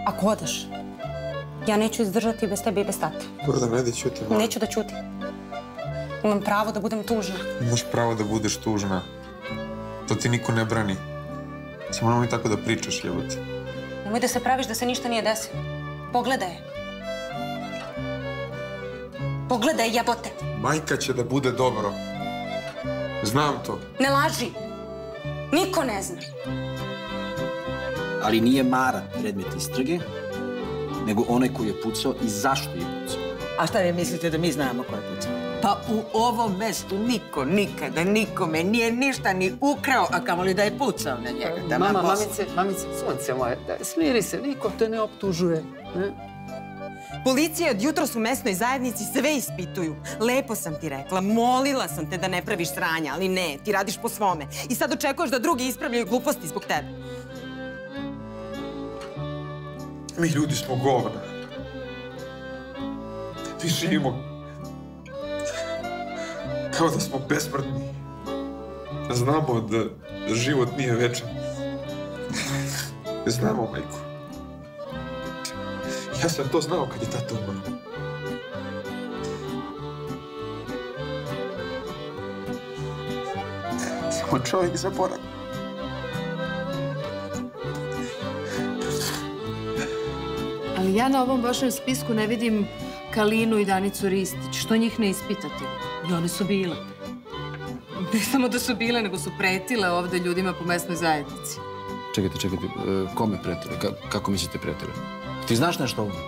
Ako odeš, ja neću izdržati bez tebe i bez tate. Gordana, ajde ćuti, mama. Neću da ćutim. Imam pravo da budem tužna. Imaš pravo da budeš tužna. To ti niko ne brani. Samo nemoj tako da pričaš, jebote. Nemoj da se praviš da se ništa nije desilo. Pogledaj. Pogledaj, jebote. Majka će da bude dobro. Znam to. Ne laži. Niko ne zna. Ali nije Mara predmet istrage, nego onaj koji je pucao i zašto je pucao. A šta vi mislite da mi znamo ko je pucao? Pa u ovom mestu niko nikada nikome nije ništa ni ukrao, a kamoli da je pucao na njega. Mamice, sunce moje, smiri se, niko te ne optužuje. Policija od jutros u mesnoj zajednici sve ispituju. Lepo sam ti rekla, molila sam te da ne praviš sranja, ali ne, ti radiš po svome. I sad očekuješ da drugi ispravljaju gluposti zbog tebe. Mi ljudi smo govna. Mi živimo kao da smo besmrtni. Znamo da život nije večan. Znamo, majko. Ja sam to znao kad je tata umro. Samo čovjek zaboravi. Ali ja na ovom vašem spisku ne vidim Kalinu i Danicu Ristić. Što njih ne ispitate? I one su bile. Ne samo da su bile, nego su pretile ovde ljudima po mesnoj zajednici. Čekajte, kome pretile? Kako mislite pretile? Ti znaš nešto ovdje?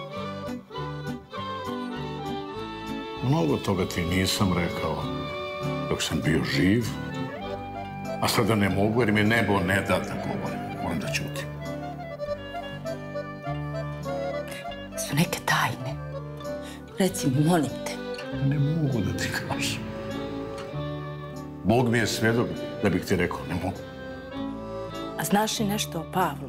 Mnogo toga ti nisam rekao dok sam bio živ, a sada ne mogu jer mi nebo ne da da govorim. Moram da ćutim. Su neke tajne. Reci mi, molim te. Ne mogu da ti kažem. Bog mi je svedok da bih ti rekao, ne mogu. A znaš li nešto o Pavlu?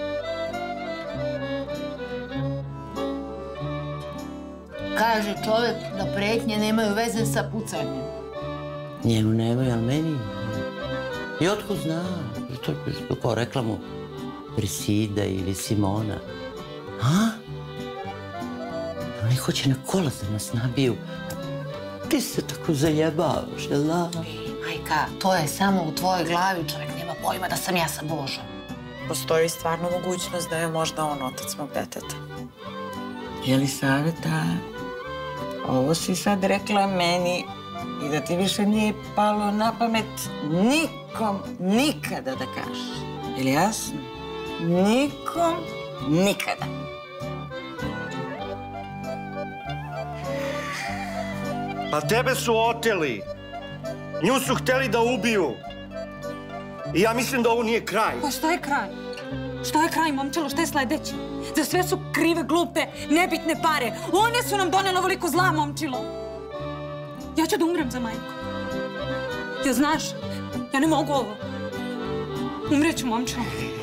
Kaže čovjek da pretnje nemaju veze sa pucanjem. Njemu nemaju, ali meni. I otko zna? To je kao reklamu Brisida ili Simona. A? Oni hoće na kola da nas nabiju. Ti se tako zajebavaš, jel da? Majka, to je samo u tvojoj glavi. Čovjek nema pojma da sam ja sa Božom. Postoji stvarno mogućnost da je možda on otac mog deteta. Jelisaveta, ovo si sad rekla meni i da ti više nije palo na pamet nikom nikada da kažeš. Je li jasno? Nikom nikada. Pa tebe su oteli. Nju su hteli da ubiju. I ja mislim da ovo nije kraj. Pa šta je kraj? Šta je kraj, momčilo? Šta je sledeće? Za sve su krive, glupe, nebitne pare. One su nam donele ovoliko zla, momčilo. Ja ću da umrem za majku. Jel znaš? Ja ne mogu ovo. Umreću, momčilo.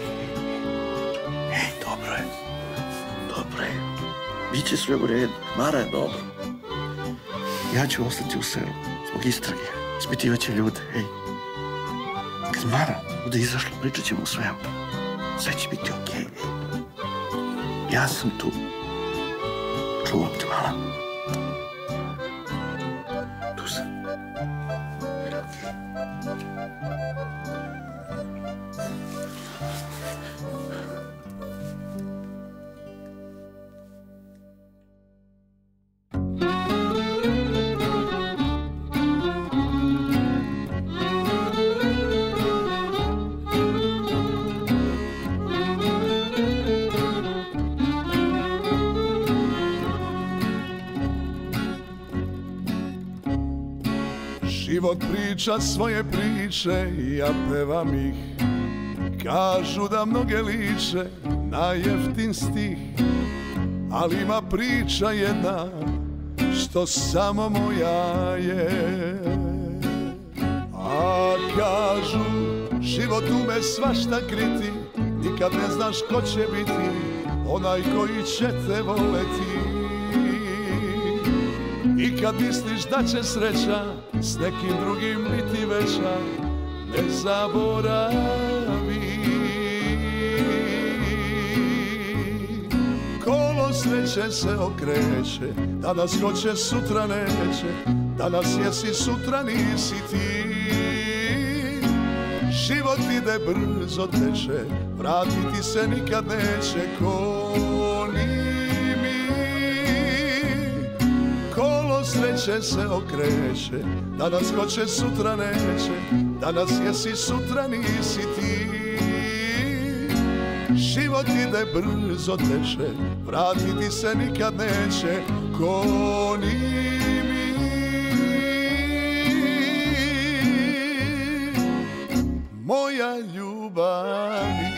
Dobro je. Dobro je. Biće sve u redu. Mara je dobro. Ja ću ostati u selu. Zbog istrage. Ispitivaće ljude. Ej. Kad Mara bude izašla, pričat ćemo o svemu. Sve će biti okej. Ja sam tu. Čuvam te, mala. Tu sam. Život priča svoje priče i ja pevam ih. Kažu da mnoge liče na jeftin stih, ali ima priča jedna što samo moja je. A kažu život ume svašta kriti, nikad ne znaš ko će biti onaj koji će te voleti. I kad misliš da će sreća s nekim drugim biti veća, ne zaboravi. sreće se okreće, danas hoće, sutra neće, danas jesi, sutra nisi ti. Život ide brzo teče, vratiti se nikad neće ko ni mi. Kolo sreće se okreće, danas hoće, sutra neće, danas jesi, sutra nisi ti. Život ide brzo teče, vratiti se nikad neće ko ni mi. Moja ljubavi.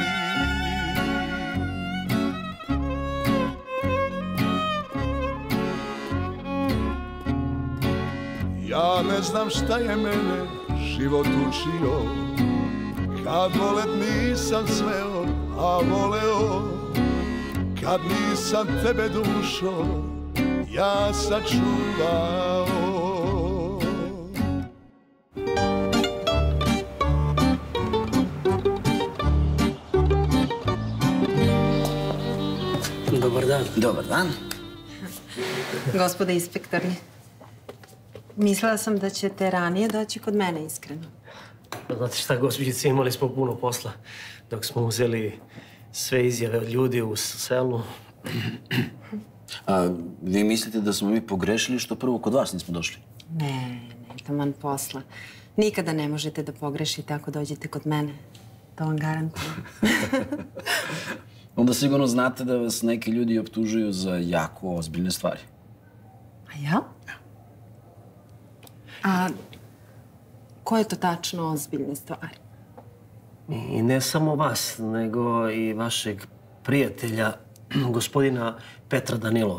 Ja ne znam šta je mene život učio, kad volet nisam sveo, a voleo, kad nisam tebe dušo, ja sačuvao. Dobar dan. Dobar dan. Gospode inspektori, mislila sam da ćete ranije doći kod mene, iskreno. Znate šta, gospođice, imali smo puno posla dok smo uzeli sve izjave od ljudi u selu. A vi mislite da smo mi pogrešili što prvo kod vas nismo došli? Ne, taman posla. Nikada ne možete da pogrešite ako dođete kod mene. To vam garantujem. Onda sigurno znate da vas neki ljudi optužuju za jako ozbiljne stvari. A ja? A koje to tačno ozbiljne stvari? I ne samo vas, nego i vašeg prijatelja, gospodina Petra Danilova.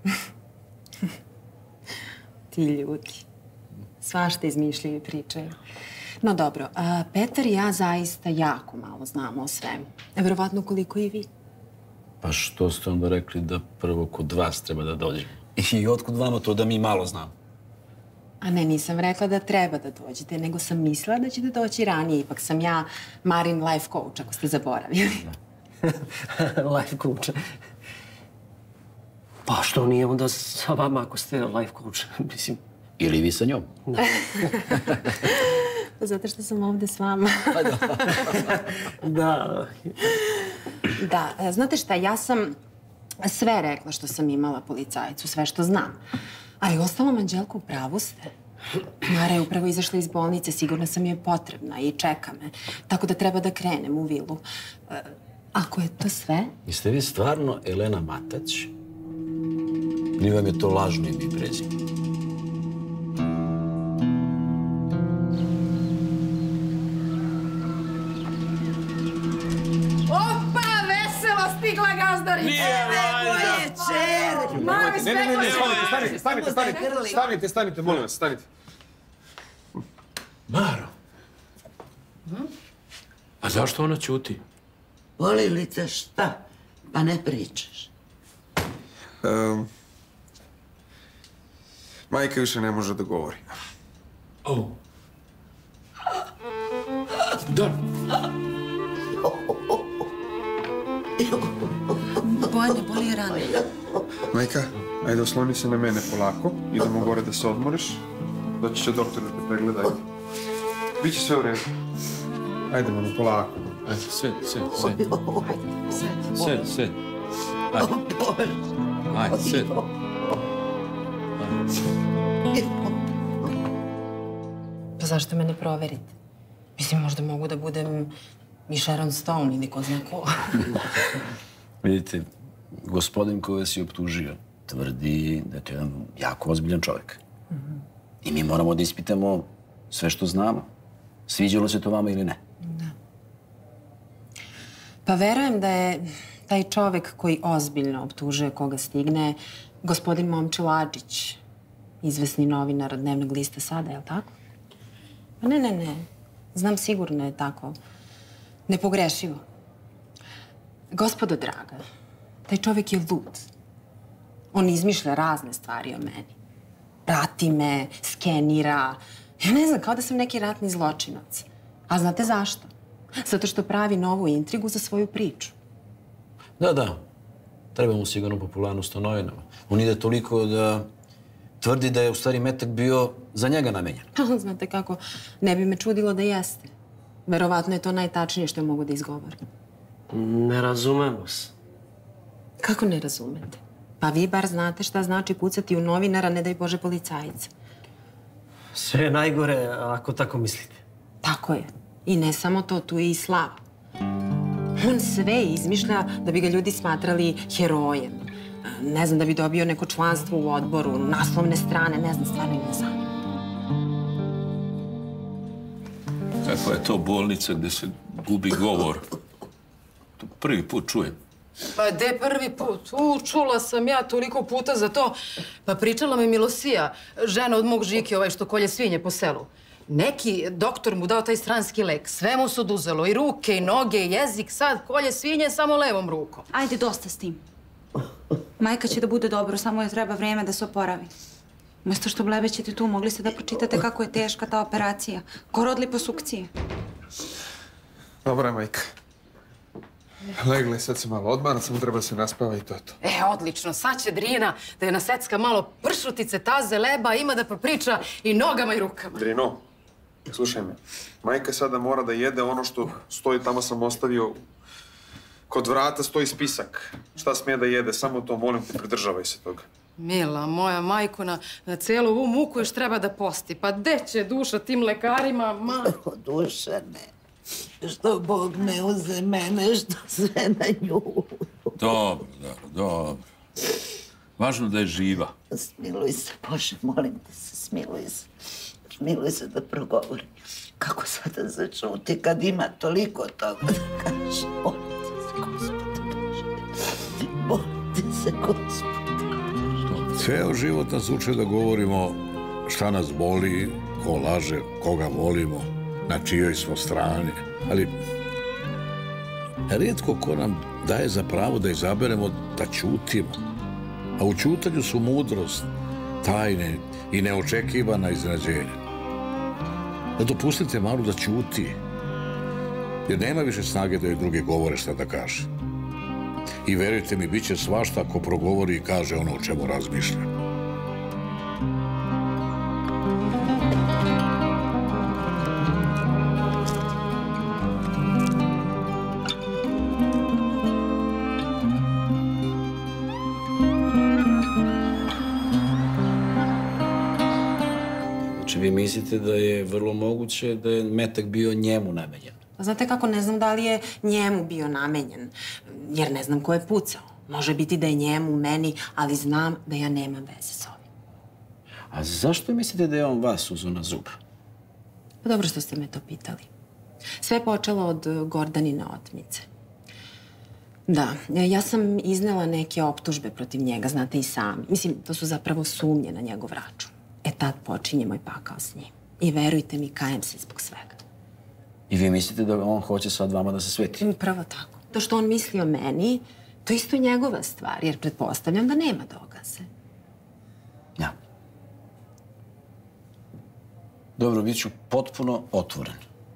Ti ljudi. Svašta izmišljaju i pričaju. No dobro, Petar i ja zaista jako malo znamo o svemu. Verovatno koliko i vi. Pa što ste onda rekli da prvo kod vas treba da dođemo? I otkud vama to da mi malo znamo? A ne, nisam rekla da treba da dođete, nego sam mislila da ćete doći ranije. Ipak sam ja Marin life coach, ako ste zaboravili. Life coach. Pa što nije onda sa vama ako ste life coach? Mislim... Ili vi sa njom? Zato što sam ovde s vama. Da. Da, znate šta, ja sam sve rekla što sam imala policajcu, sve što znam. Ali ostalom, Anđelko, u pravu ste. Mara je upravo izašla iz bolnice, sigurno sam joj potrebna i čeka me. Tako da treba da krenem u vilu. Ako je to sve? Jeste vi stvarno Elena Matać? Ili vam je to lažno ime i prezime? Opa, veselo stigla gazdarica! Nije moje čeri! Mami, stanite, molim vas, stanite. Maro. A zašto ona ćuti? Boli li te šta? Pa ne pričaš. Majka više ne može da govori. Da. Bojne, boli rana. Majka, ajde osloni se na mene polako. Idemo gore da se odmoriš. Doći će doktor da te pregleda. Biće sve u redu. Ajde, mama, polako. Ajde, sed. Sed. Ajde. Ajde, sed. Pa zašto me ne proverite? Mislim, možda mogu da budem i Sharon Stone ili ko zna ko. Vidite, gospodin koji vas je optužio tvrdi da je to jedan jako ozbiljan čovjek. I mi moramo da ispitamo sve što znamo. Sviđalo se to vama ili ne? Da. Pa verujem da je taj čovek koji ozbiljno optužuje koga stigne gospodin Momčilo Adžić, izvesni novinar od dnevnog lista Sada, je li tako? Pa ne. Znam sigurno je tako. Nepogrešivo. Gospodo draga, taj čovek je lud. On izmišlja razne stvari o meni. Prati me, skenira. Ja ne znam, kao da sam neki ratni zločinac. A znate zašto? Zato što pravi novu intrigu za svoju priču. Da. Treba mu sigurno popularnost u novinama. On ide toliko da tvrdi da je u stvari metak bio za njega namenjen. Znate kako, ne bi me čudilo da jeste. Verovatno je to najtačnije što je mogu da izgovori. Ne razumem vas. Kako ne razumete? Pa vi bar znate šta znači pucati u novinara, ne daj Bože policajica. Sve je najgore ako tako mislite. Tako je. I ne samo to, tu je i Slava. On sve izmišlja da bi ga ljudi smatrali herojem. Ne znam, da bi dobio neko članstvo u odboru, naslovne strane, ne znam, stvarno ne znam. Kakva je to bolnica gde se gubi govor? To prvi put čujem. Pa gde prvi put? Čula sam ja toliko puta za to. Pa pričala mi Milosija, žena od mog Žike, ovaj što kolje svinje po selu. Neki doktor mu dao taj stranski lek. Sve mu se oduzelo, i ruke, i noge, i jezik. Sad kolje svinje samo levom rukom. Ajde, dosta s tim. Majka će da bude dobro, samo je treba vreme da se oporavi. Umesto što blebećete tu, mogli ste da pročitate kako je teška ta operacija. Ko rod liposukcije. Dobra je, majka. Legli, sad se malo odmara, samo treba se naspava i to je to. Odlično. Sad će Drina da je nasecka malo pršutice, taze, leba, ima da popriča i nogama i rukama. Drino, slušaj me. Majka sada mora da jede ono što stoji, tamo sam ostavio. Kod vrata stoji spisak. Šta smije da jede, samo to, molim te, pridržavaj se toga. Mila moja majko, na celu ovu muku još treba da posti. Pa gde će duša tim lekarima, ma? Dušane, što Bog ne uze mene, što sve na nju. Dobro. Važno da je živa. Smiluj se, Bože, molim te se, smiluj se. Smiluj se da progovori. Kako sada začuti kad ima toliko toga da kaže. Molim te se, Gospode. Ceo život nas uče da govorimo šta nas boli, ko laže, koga volimo, na čijoj smo strani. Ali rijetko ko nam daje za pravo da izaberemo da ćutimo. A u ćutanju su mudrost, tajne i neočekivana iznenađenja. Da dopustite Maru da ćuti, jer nema više snage da joj drugi govore šta da kaže. I verujte mi, bit će svašta ako progovori i kaže ono o čemu razmišlja. Znači, vi mislite da je vrlo moguće da je metak bio njemu namenjen? Znate kako, ne znam da li je njemu bio namenjen, jer ne znam ko je pucao. Može biti da je njemu, meni, ali znam da ja nemam veze s ovim. A zašto mislite da je on vas uzeo na zub? Pa dobro što ste me to pitali. Sve je počelo od Gordanine otmice. Da, ja sam iznela neke optužbe protiv njega, znate i sami. Mislim, to su zapravo sumnje na njegov račun. Tad počinje moj pakao s njim. I verujte mi, kajem se zbog svega. I vi mislite da on hoće sad vama da se sveti? Pravo tako. To što on misli o meni, to isto je njegova stvar, jer pretpostavljam da nema dokaze. Ja. Dobro, bit ću potpuno otvoren.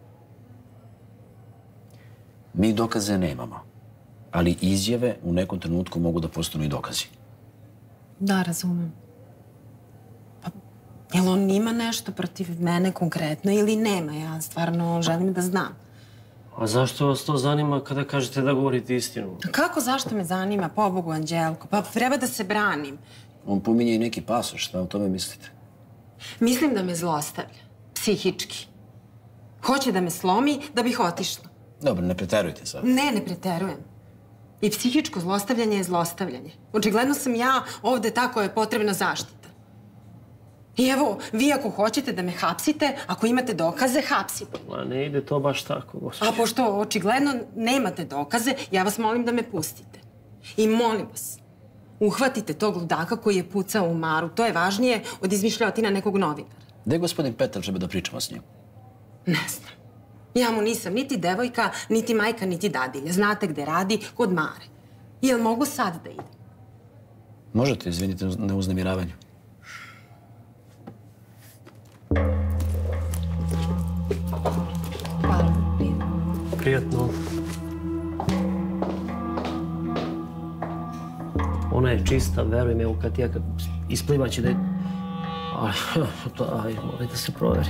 Mi dokaze nemamo, ali izjave u nekom trenutku mogu da postanu i dokazi. Da, razumem. Pa, jel on ima nešto protiv mene konkretno ili nema? Ja stvarno želim da znam. A zašto vas to zanima kada kažete da govorite istinu? Kako zašto me zanima, pobogu, Anđelko? Pa treba da se branim. On pominje i neki pasoš, šta o tome mislite? Mislim da me zlostavlja. Psihički. Hoće da me slomi da bih otišla. Dobro, ne preterujte sad. Ne preterujem. I psihičko zlostavljanje je zlostavljanje. Očigledno sam ja ovde tako je potrebna zaštita. I evo, vi ako hoćete da me hapsite, ako imate dokaze, hapsite. Ma ne ide to baš tako, gospođo. A pošto očigledno nemate dokaze, ja vas molim da me pustite. I molim vas, uhvatite tog ludaka koji je pucao u Maru. To je važnije od izmišljotina nekog novinara. Gde je gospodin Petar, žebe da pričamo s njim? Ne znam. Ja mu nisam niti devojka, niti majka, niti dadilja. Znate gde radi? Kod Mare. Jel mogu sad da idem? Možete, izvinite na uznemiravanju. Hvala. Prijatno. Ona je čista, veruj mi, evo kad ja isplivaće da je... Aj, mora da se proveri.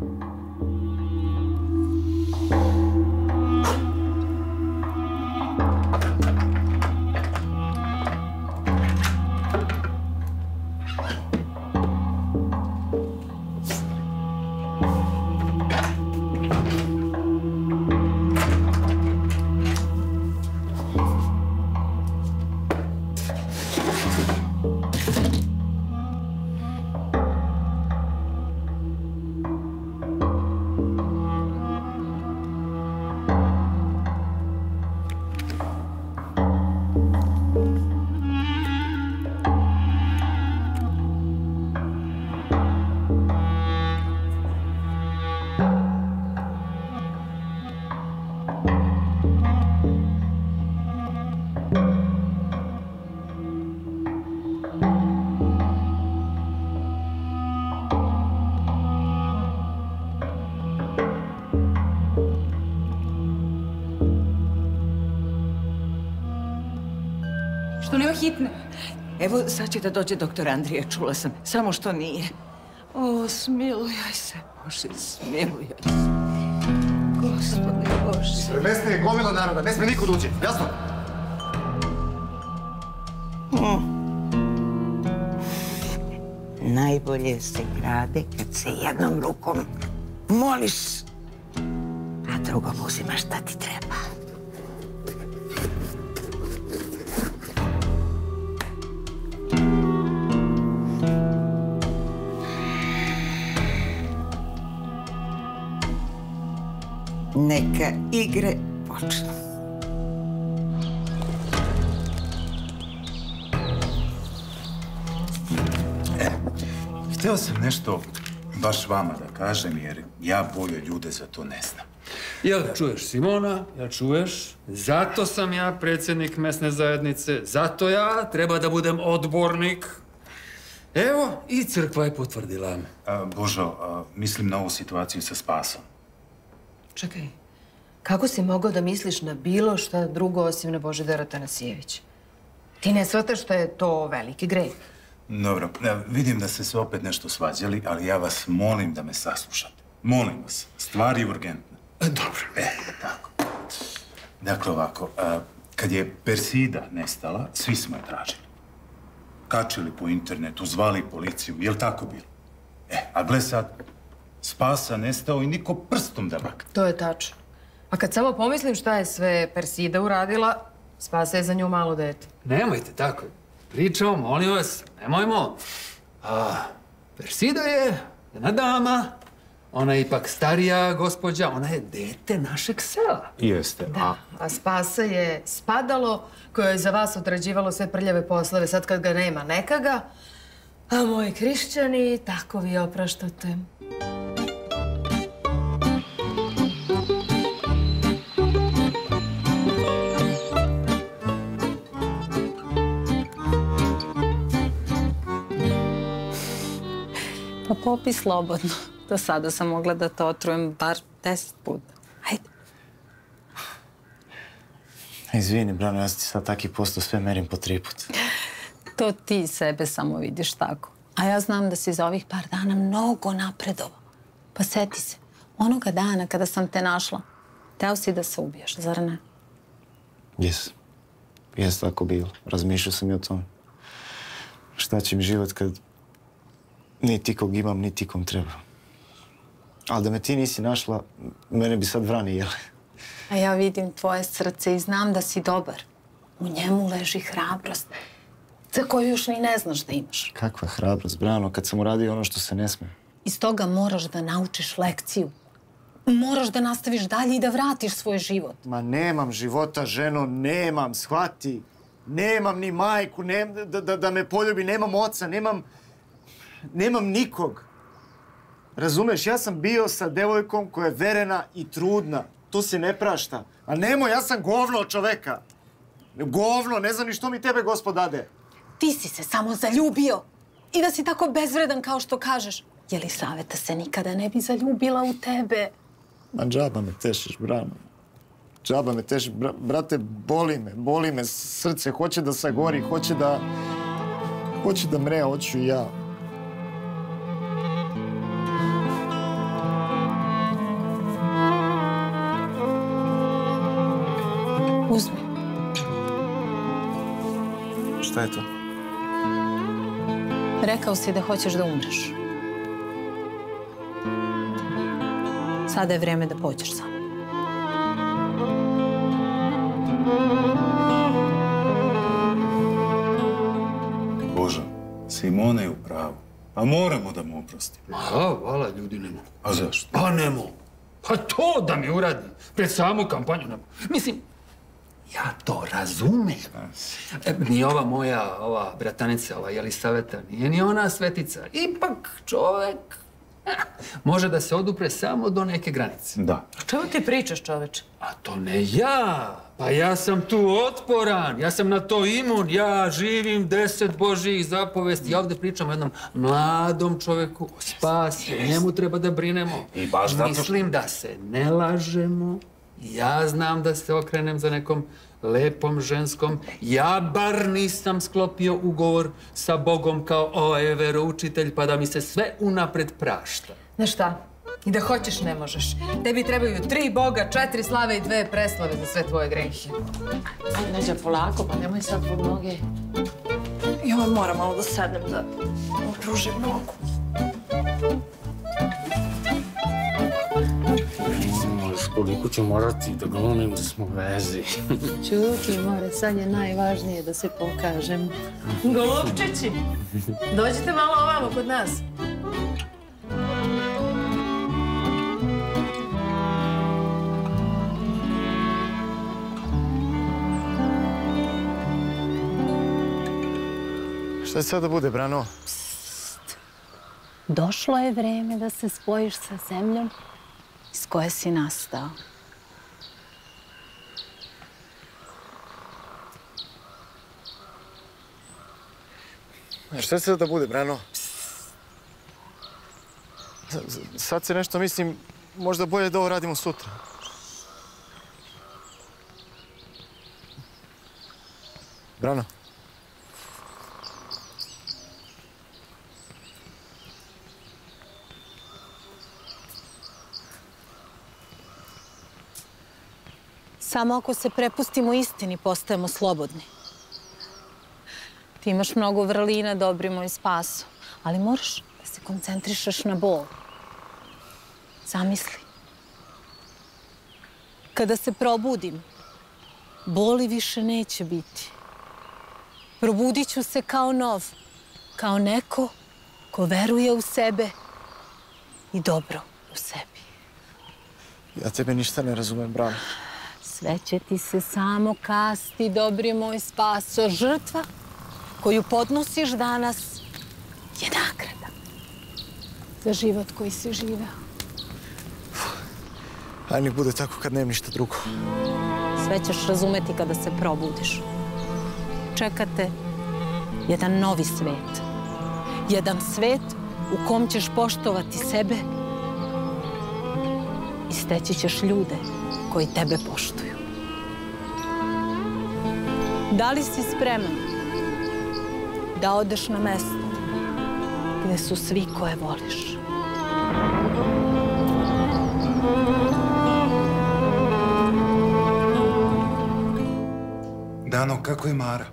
Što nema hitne? Evo, sad će da dođe doktor Andrija, čula sam. Samo što nije. O, smilujaj se, Bože, smilujaj se. Gospode Bože. Mesne je gomila naroda, ne sme niko da uđe, jasno? Najbolje se grade kad se jednom rukom moliš, a drugom uzimaš šta ti treba. Neka igre počnu. Hteo sam nešto baš vama da kažem, jer ja bolje ljude za to ne znam. Jel čuješ, Simona? Jel čuješ? Zato sam ja predsjednik mesne zajednice, zato ja treba da budem odbornik. Evo, i crkva je potvrdila. Božo, mislim na ovu situaciju sa Spasom. Čekaj, kako si mogao da misliš na bilo šta drugo osim na Božidara Tanasijevića? Ti ne shvataš da je to veliki greh. Dobro, vidim da ste se opet nešto svađali, ali ja vas molim da me saslušate. Molim vas, stvar je urgentna. Dobro. Tako. Dakle, ovako, kad je Persida nestala, svi smo je tražili. Kačili po internetu, zvali policiju, je li tako bilo? A gle sad, Spasa nestao i niko prstom da makne. To je tačno. A kad samo pomislim šta je sve Persida uradila, Spasa je za nju malo dete. Nemojte tako. Pričamo, molim vas, nemojmo. Persida je jedna dama, ona je ipak starija gospođa, ona je dete našeg sela. Jeste. Da, a Spasa je spadalo koje je za vas odrađivalo sve prljave poslove. Sad kad ga nema, neka ga. A moji hrišćani, tako vi opraštate. Pa popi slobodno. Do sada sam mogla da te otrujem bar 10 puta. Hajde. Izvini, Brano, ja ti sad taki posto sve merim po 3 puta. To ti sebe samo vidiš tako. A ja znam da si za ovih par dana mnogo napredovao. Pa seti se, onoga dana kada sam te našla, teo si da se ubiješ, zar ne? Jes. Jes tako bilo. Razmišljao sam i o tome. Šta će mi život kad niti kog imam, niti kom treba. Ali da me ti nisi našla, mene bi sad vrani jele. A ja vidim tvoje srce i znam da si dobar. U njemu leži hrabrost, za koju još ni ne znaš da imaš. Kakva hrabrost, Brano, kad sam uradio ono što se ne sme. Iz toga moraš da naučiš lekciju. Moraš da nastaviš dalje i da vratiš svoj život. Ma nemam života, ženo, nemam, shvati. Nemam ni majku, da me poljubi, nemam oca, nemam nikog. Razumeš, ja sam bio sa devojkom koja je verena i trudna. To se ne prašta. A nemoj, ja sam govno od čoveka. Govno, ne znam ni što mi tebe Gospod dade. Ti si se samo zaljubio. I da si tako bezvredan kao što kažeš. Jelisaveta se nikada ne bi zaljubila u tebe. Ma džaba me tešiš, Brano. Džaba me teži. Brate, boli me srce. Hoće da sagori, hoće da mre, hoću i ja. Uzmi. Šta je to? Rekao si da hoćeš da umreš. Sada je vrijeme da pođeš sam. Božo, Simona je u pravu. A moramo da mu oprostimo. Ma, hvala, ljudi, ne mogu. A zašto? Pa ne mogu. Pa to da mi uradi pred samu kampanju ne mogu. Mislim, ja to razumem. Ni ova moja, bratanica, Jelisaveta, nije ni ona svetica. Ipak čovek može da se odupre samo do neke granice. Da. O čemu ti pričaš, čoveče? A to ne ja. Pa ja sam tu otporan. Ja sam na to imun. Ja živim 10 Božjih zapovesti. Ja ovdje pričam o jednom mladom čoveku, o spasi. Njemu treba da brinemo. I baš zato... Mislim da se ne lažemo. Ja znam da se okrenem za nekom lepom ženskom. Ja bar nisam sklopio ugovor sa Bogom kao veroučitelj, pa da mi se sve unapred prašta. Znaš šta? I da hoćeš ne možeš. Tebi trebaju 3 Boga, 4 slave i 2 preslave za sve tvoje grehe. Ajde, Neđa, polako, pa nemoj sad pod noge. Joj, moram malo da sednem, da opružim nogu. Koliko ću morati da glumim da smo vezi. Čuti, more, sad je najvažnije da se pokažem. Golubčići, dođite malo ovamo kod nas. Šta će sad da bude, Brano? Došlo je vreme da se spojiš sa zemljom iz koje si nastao. Šta će sad da bude, Brano? Sad se nešto mislim, možda bolje da ovo radimo sutra. Brano? Samo ako se prepustimo istini, postajemo slobodni. Ti imaš mnogo vrlina, dobri moj Spaso, ali moraš da se koncentrišeš na bol. Zamisli. Kada se probudim, boli više neće biti. Probudit ću se kao nov, kao neko ko veruje u sebe i dobro u sebi. Ja tebe ništa ne razumem, Brano. Sve će ti se samo kasti, dobri moj Spaso. Žrtva koju podnosiš danas je nagrada za život koji si živeo. Aj nek bude tako kad nemam ništa drugo. Sve ćeš razumeti kada se probudiš. Čekate jedan novi svet. Jedan svet u kom ćeš poštovati sebe i steći ćeš ljude koji tebe poštuju. Da li si spreman da odeš na mesto gde su svi koje voliš? Dano, kako je Mara?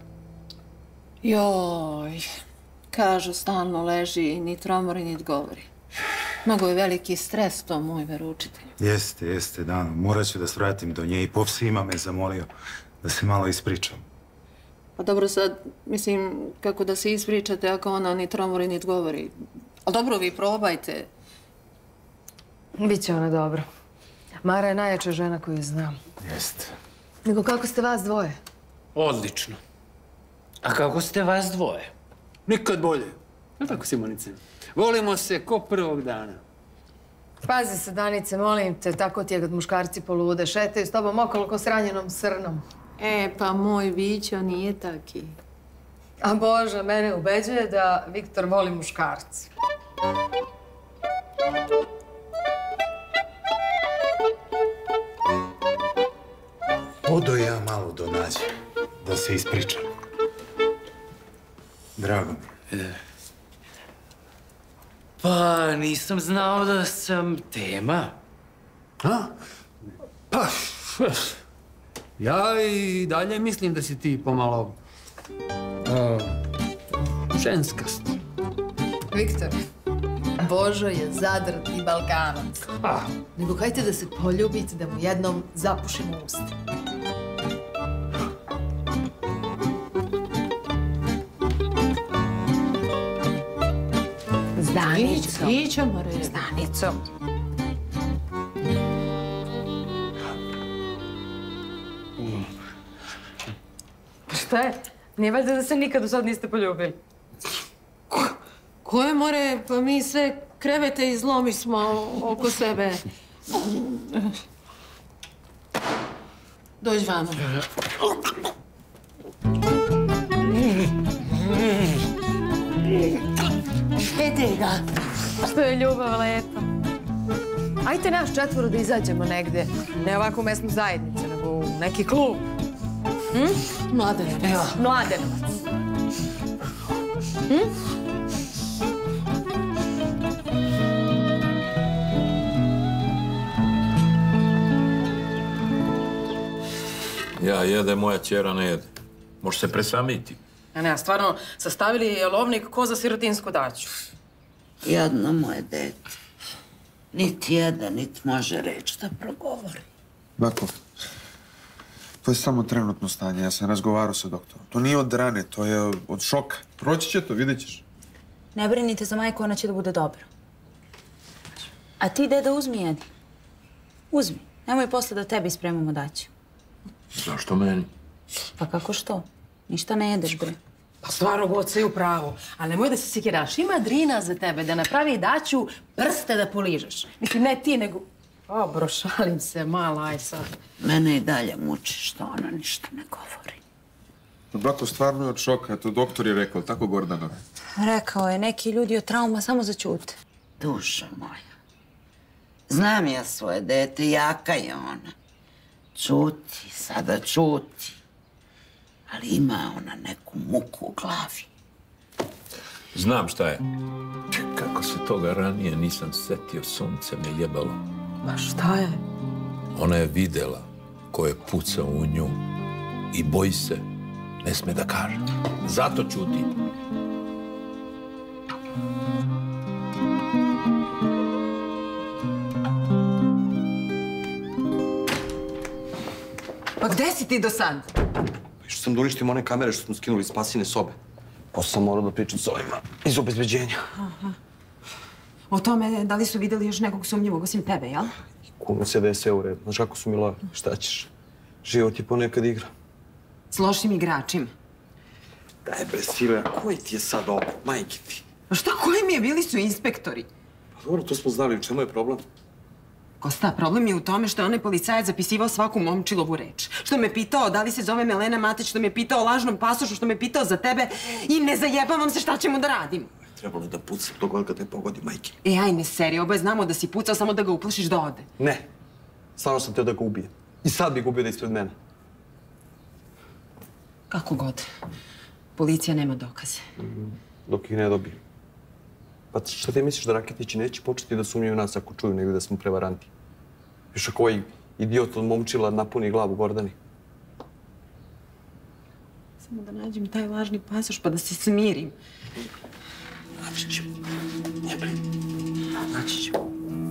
Joj, kažu stalno leži, ni tromori, ni govori. Mnogo je veliki stres to, moj veroučitelj. Jeste, Dano. Morat ću da svratim do nje i pop svima me zamolio da se malo ispričam. Pa dobro sad, mislim, kako da se ispričate ako ona ni tromori, ni govori. Ali dobro, vi probajte. Biće ona dobro. Mara je najjača žena koju znam. Jeste. Nego kako ste vas dvoje? Odlično. A kako ste vas dvoje? Nikad bolje. Je tako, Simonice? Volimo se ko prvog dana. Pazi se, Danice, molim te, tako ti je kad muškarci polude, šetaju s tobom okolo ko s ranjenom srnom. Pa moj Vićo nije taki. A Bože, mene ubeđuje da Viktor voli muškarci. Odo ja malo do Nađe, da se ispričam. Drago mi. Pa, nisam znao da sam tema. A? Pa, ja i dalje mislim da si ti pomalo ženskast. Viktor, Božo je Zadrat i Balkanac. Nego hajte da se poljubite, da mu jednom zapušimo usta. S Danicom. Ićemo red. S Danicom. Šta je? Nije valjda da se nikad do sad niste poljubili? Koje more, pa mi sve krevete izlomismo oko sebe. Dođi vamo. Štiti ga. Što je ljubav lepa. Ajte nas četvoro da izađemo negde. Ne ovako u mesnu zajednicu, nego u neki klub. Mladenovac. Evo, Mladenovac. Ja jedem, moja ćera ne jede. Može se presamiti. Ne, stvarno, sastavili je lovnik ko za sirotinsku daću. Jedno moje dete. Niti jedan, niti može reći da progovori. Bako, to je samo trenutno stanje. Ja sam razgovarao sa doktorom. To nije od rane, to je od šoka. Proći će to, vidjet ćeš. Ne brinite za majku, ona će da bude dobro. A ti, deda, uzmi jedi. Uzmi. Nemoj posle da tebi spremamo daću. Zašto meni? Pa kako što? Ništa ne jedeš, bre. Pa stvarno, Goce je u pravu. Ali nemoj da se sikiraš. Ima Drina za tebe da napravi daću prste da poližeš. Mislim, ne ti, nego... O, bro, šalim se, mala, aj sad. Mene i dalje muči što ona ništa ne govori. Bako, stvarno je od šoka. Eto, doktor je rekao, tako Gordana? Rekao je, neki ljudi od trauma samo začute. Duša moja. Znam ja svoje dete, jaka je ona. Čuti, sada čuti. Ali ima ona neku muku u glavi. Znam šta je. Kako se toga ranije nisam setio, sunce me jebalo. Ma šta je? Ona je videla ko je pucao u nju i boji se, ne sme da kaže. Zato ćuti. Pa gde si ti do sad? Što sam da uništim one kamere što smo skinuli iz spasine sobe. Posle sam morao da pričam s ovima iz obezbeđenja. O tome, da li su videli još nekog sumnjivog osim tebe, jel? Kume se da je sve u redu. Znaš kako su mi lovi? Šta ćeš? Život je ponekad igra. S lošim igračima. Daj bre, Silvija, koji ti je sad ovo? Majke ti. A šta, koji mi je? Bili su inspektori. Pa dobro, to smo znali. U čemu je problem? Kosta, problem je u tome što je onaj policajac zapisivao svaku momčilovu reč. Što me pitao da li se zove Melena Matić, što me pitao o lažnom pasošu, što me pitao za tebe i ne zajebavam se šta ćemo da radimo. Trebalo da pucam do god kad te pogodi, majke. E, ajme, seri, oboje znamo da si pucao samo da ga uplašiš da ode. Ne. Stvarno sam teo da ga ubijem. I sad bi ga ubio da ispred mene. Kako god. Policija nema dokaze. Dok ih ne dobijem. Pa šta ti misliš da Raketići neće početi da sumnjaju nas ako čuju negdje da smo prevaranti? Još ako ovaj idiot od momčila napuni glavu Gordani. Samo da nađem taj lažni pasoš pa da se smirim. Naći ću. Ne brini. Naći ću.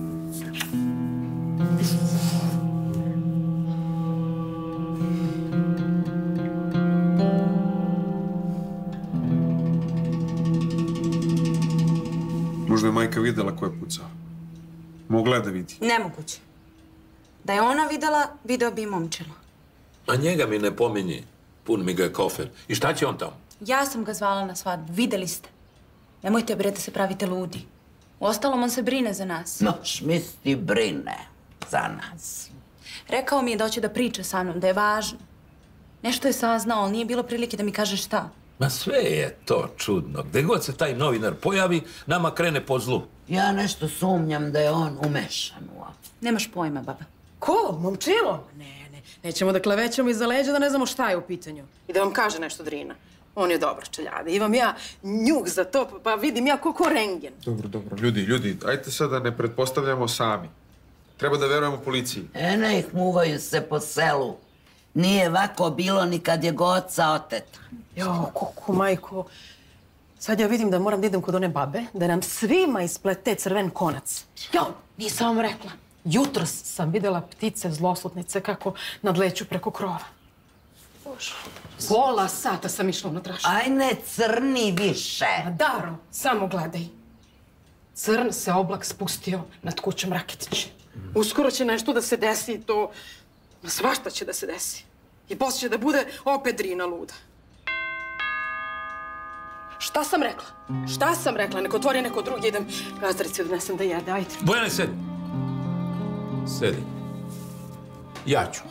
Možda je majka videla ko je pucao. Mogla je da vidi. Nemoguće. Da je ona videla, video bi i momčilo. A njega mi ne pominji. Pun mi ga je kofer. I šta će on tamo? Ja sam ga zvala na svadbu, videli ste. Nemojte, bre, da se pravite ludi. Uostalom, on se brine za nas. No, šmisti brine za nas. Rekao mi je da hoće da priča sa mnom, da je važno. Nešto je saznao, ali nije bilo prilike da mi kaže šta. Ma sve je to čudno. Gde god se taj novinar pojavi, nama krene po zlu. Ja nešto sumnjam da je on umešan u ovo. Nemaš pojma, baba. Ko? Momčilo? Ne. nećemo da klevećemo iza leđa da ne znamo šta je u pitanju. I da vam kaže nešto Drina. On je dobar čeljada. Imam ja njuh za to, pa vidim ja ko rengen. Dobro. Ljudi, ajte sad da ne pretpostavljamo sami. Treba da verujemo policiji. Ne ih muvaju se po selu. Nije ovako bilo ni kad je goca oteta. Jo, kuku, majko. Sad ja vidim da moram da idem kod one babe, da nam svima isplete crven konac. Jo, nisam vam rekla. Jutros sam videla ptice zloslutnice kako nadleću preko krova. Bože, pola sata sam išla unatrašnje. Aj ne crni više. Daro, samo gledaj. Crn se oblak spustio nad kućom Raketić. Uskoro će nešto da se desi i to... Svašta će da se desi. I posle će da bude opet Drina luda. Šta sam rekla? Nek otvori neko drugi, idem gazdarici odnesem da jede, ajde. Bojane, sedi. Sedi. Ja ću.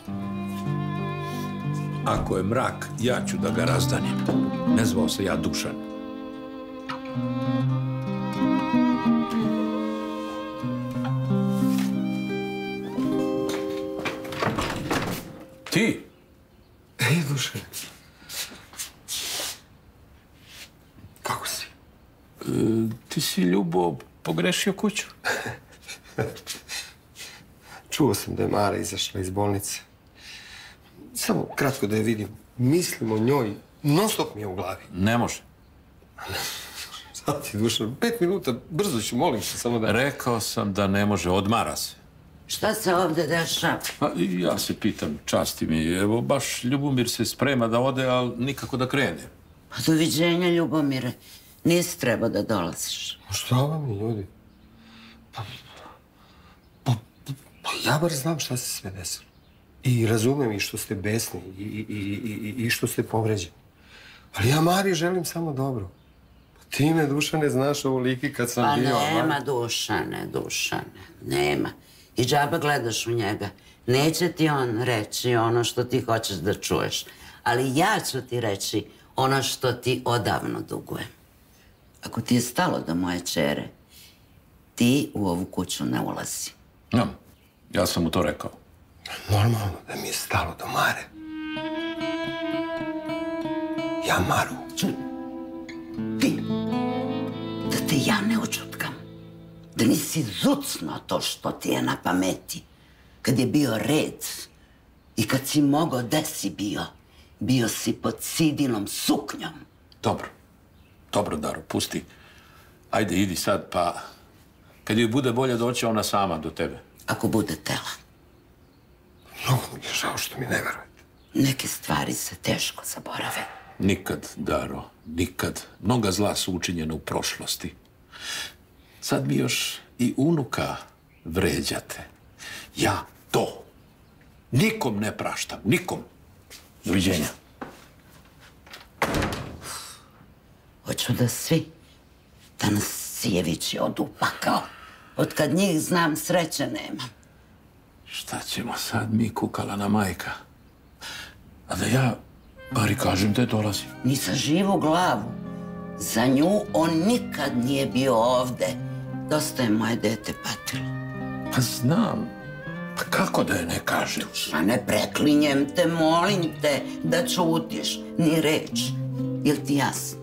Ako je mrak, ja ću da ga razdanim. Ne zvao se ja Dušan. Ti? Ej, Dušan. Kako si? Ti si, Ljubo, pogrešio kuću. Čuo sam da je Mara izašla iz bolnice. Samo kratko da je vidim. Mislim o njoj, non stop mi je u glavi. Ne može. Sad ti, Dušan, 5 minuta, brzo ću, molim se, samo da... Rekao sam da ne može, odmara se. Šta se ovdje dešava? Ja se pitam, časti mi. Evo, baš Ljubomir se sprema da ode, ali nikako da krene. Pa doviđenja, Ljubomire. Nisi trebao da dolaziš. Šta vam je, ljudi? Pa ja bar znam šta se sve desilo. I razumem i što ste besni i što ste povređeni. Ali ja Mari želim samo dobro. Pa ti me, Dušane, znaš ovoliki kad sam bio... Pa nema, Dušane, nema. I džaba gledaš u njega. Neće ti on reći ono što ti hoćeš da čuješ. Ali ja ću ti reći ono što ti odavno dugujem. Ako ti je stalo do moje čere, ti u ovu kuću ne ulazi. Ja sam mu to rekao. Normalno da mi je stalo do Mare. Ja Maru. Da te ja ne očutkam. Da nisi zucno to što ti je na pameti. Kad je bio red i kad si mogao gde si bio, bio si pod Sidinom suknjom. Dobro, Daro, pusti. Ajde, idi sad, pa kad joj bude bolje doći ona sama do tebe. Ako bude tela. Mnogo mi je žao što mi ne verujete. Neke stvari se teško zaborave. Nikad, Daro, nikad. Mnoga zla su učinjena u prošlosti. Sad mi još i unuka vređate. Ja to nikom ne praštam, nikom. Doviđenja. Hoću da svi Tanasijevići odu u pakao. Od kad njih znam, sreće nema. Šta ćemo sad mi, kukalana majka? A da ja, bari kažem da dolazim. Ni sa živu glavu. Za nju on nikad nije bio ovde. Dosta je moje dete patilo. Pa znam. Pa kako da je ne kažem? Ma ne preklinjem te, molim te da čutiš. Ni reč. Jel ti jasno?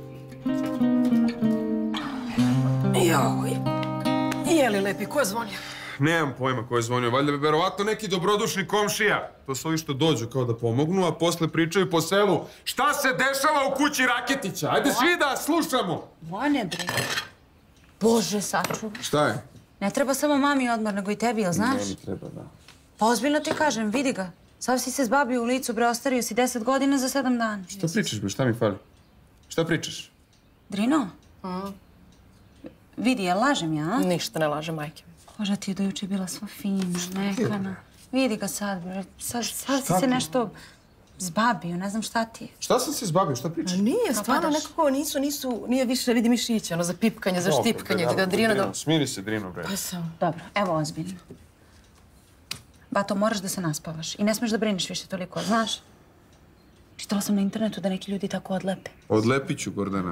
Joj. Je li lepi, ko je zvonio? Nemam pojma ko je zvonio. Valjda bi verovatno neki dobrodušni komšija. To su ovi što dođu kao da pomognu, a posle pričaju po selu šta se dešava u kući Raketića. Ajde svi da slušamo. Vone, bre. Bože, sačuvaj. Šta je? Ne treba samo mami odmor, nego i tebi, jel znaš? Ne mi treba, da. Pa ozbiljno ti kažem, vidi ga. Sav si se zbabio u licu, bre, ostario si 10 godina za 7 dana. Šta pričaš, bre? Šta mi fali? Šta pričaš? Drino? Vidi, jel lažem ja, a? Ništa ne laže, majke. Koža ti je do juče bila sva fina, mekana. Vidi ga sad, bre. Sad si se nešto zbabio, ne znam šta ti je. Šta sam se zbabio, šta pričaš? Nije, stvarno nekako nije više, vidi mišiće, ono za pipkanje, za štipkanje, da Drina da... Smiri se, Drino, bre. Pa sam. Dobro, evo ozbiljno. Bato, moraš da se naspavaš i ne smeš da brineš više toliko, znaš? Čitala sam na internetu da neki ljudi tako odlepe. Odlepit ću, Gordana.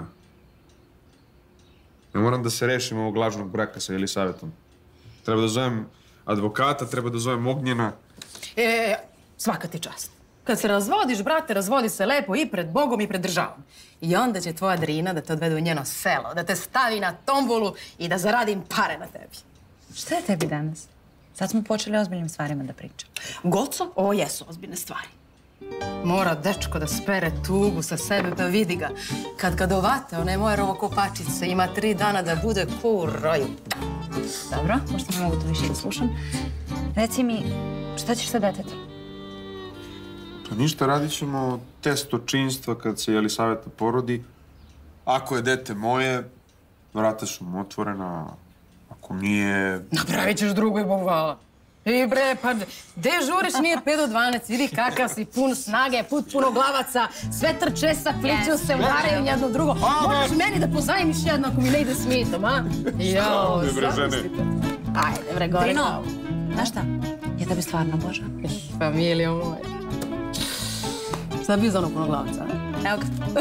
Ne moram da se rešim ovog lažnog braka sa Elisavetom. Treba da zovem advokata, treba da zovem Ognjena. svaka ti čast. Kad se razvodiš, brate, razvodi se lepo i pred Bogom i pred državom. I onda će tvoja Drina da te odvede u njeno selo, da te stavi na tombolu i da zaradim pare na tebi. Šta je tebi danas? Sad smo počeli o ozbiljnim stvarima da pričamo. Goco, ovo jesu ozbiljne stvari. Mora dečko da spere tugu sa sebe, pa vidi ga. Kad ga dovate, one moje rovokopačice, ima 3 dana da bude ko u roju. Dobro, pošto ne mogu to više da slušam. Reci mi, šta ćeš sa detetom? Pa ništa, radit ćemo test očinstva kad se Jelisaveta porodi. Ako je dete moje, vrata su mu otvorena. Ako nije... Napravit ćeš drugo i Bog hvala. I bre, pa gde žuriš, nije 5 do 12, vidi kakav si, pun snage, puno glavaca, sve trče sa pliću, se varaju jedno drugo. Možeš meni da pozajmiš jedno ako mi ne ide smitom, a? Jao, zamislite. Ajde, bre, gore. Drino, znaš šta? Ja tebe stvarno obožavam. Familijo moja. Šta bi za ono puno glavaca, a? Evo ga.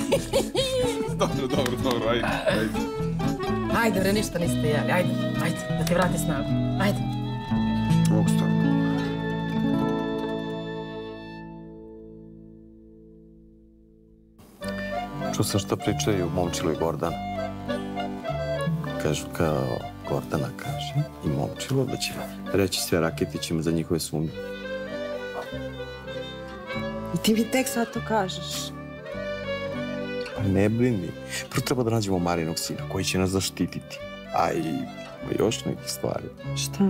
Dobro, ajde. Ajde, bre, ništa niste jeli, ajde, da ti vrati snagu, ajde. Mogu stavno. Čuo sam šta pričaju Momčilo i Gordana. Kažu kao Gordana kaže i Momčilo da će reći sve Raketićima za njihove sumnje. I ti mi tek sad to kažeš. Pa ne brini. Prvo treba da nađemo Marinog sina koji će nas zaštititi. A i još neke stvari. Šta?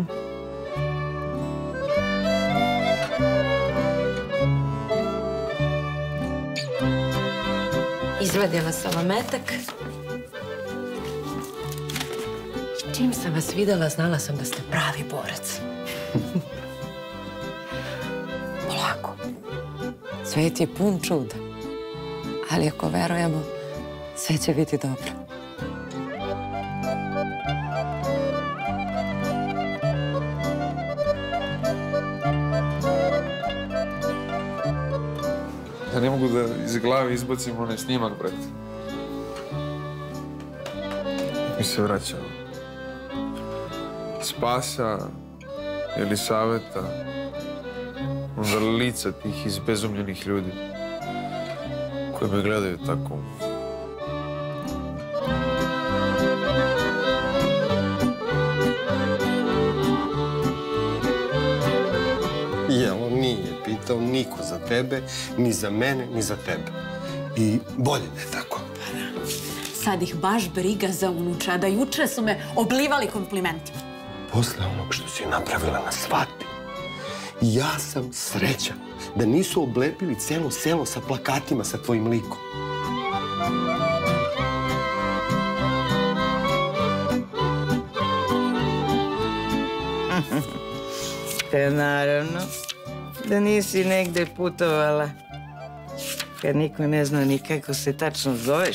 Izvadila sam vam metak. Čim sam vas videla, znala sam da ste pravi borac. Polako. Svet je pun čuda. Ali ako verujemo, sve će biti dobro. Ja ne mogu da iz glave izbacim onaj snimak, brate. Mi se vraća. Spasa, Jelisaveta, onda lica tih izbezumljenih ljudi koji me gledaju tako. Jel, on nije pitao niko za tebe, ni za mene, ni za tebe. I bolje da je tako. Sad ih baš briga za unuča, da juče su me oblivali komplimentima. Posle onog što si napravila na svadbi, ja sam srećan da nisu oblepili celo selo sa plakatima sa tvojim likom. Te naravno da nisi negde putovala kad niko ne zna ni kako se tačno zoveš.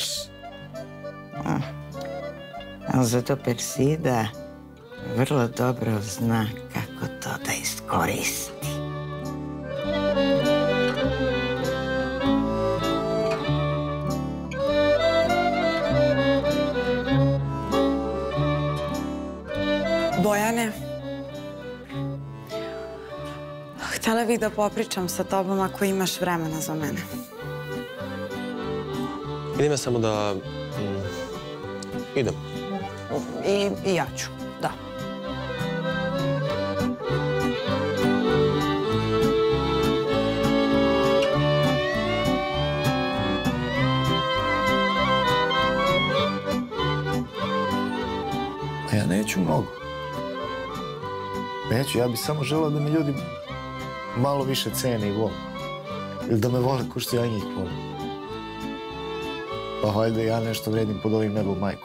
Ali zato Persida vrlo dobro zna kako to da iskoristi. Bojane, htjela bih da popričam sa tobom ako imaš vremena za mene. Idem ja samo da... idem. I ja ću, da. A ja neću mnogo. Neću, ja bih samo želeo da me ljudi malo više cene i vole. Ili da me vole ko što ja njih volim. Pa hajde ja nešto vredim pod ovim nebom, majku.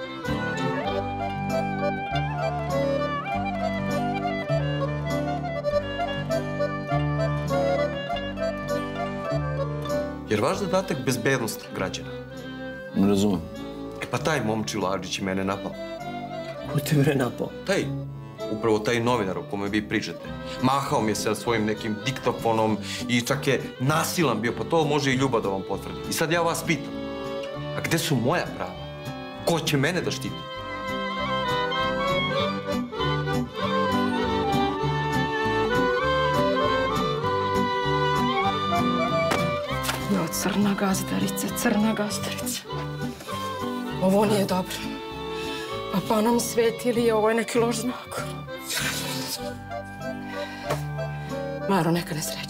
Jer vaš zadatak bezbednost građana. Ne razumem. Pa taj Momčilo Adžić je mene napao. Ko te bre napao? Upravo taj novinar o kome vi pričate. Mahao mi je sa svojim nekim diktofonom i čak je nasilan bio, pa to može i Ljuba da vam potvrdi. I sad ja vas pitam, a gde su moja prava? Ko će mene da štiti? Crna gazdarice, crna gazdarice. Ovo nije dobro. Pa nam sveti ili je ovo neki loš znak? Maro, neka ne sreća.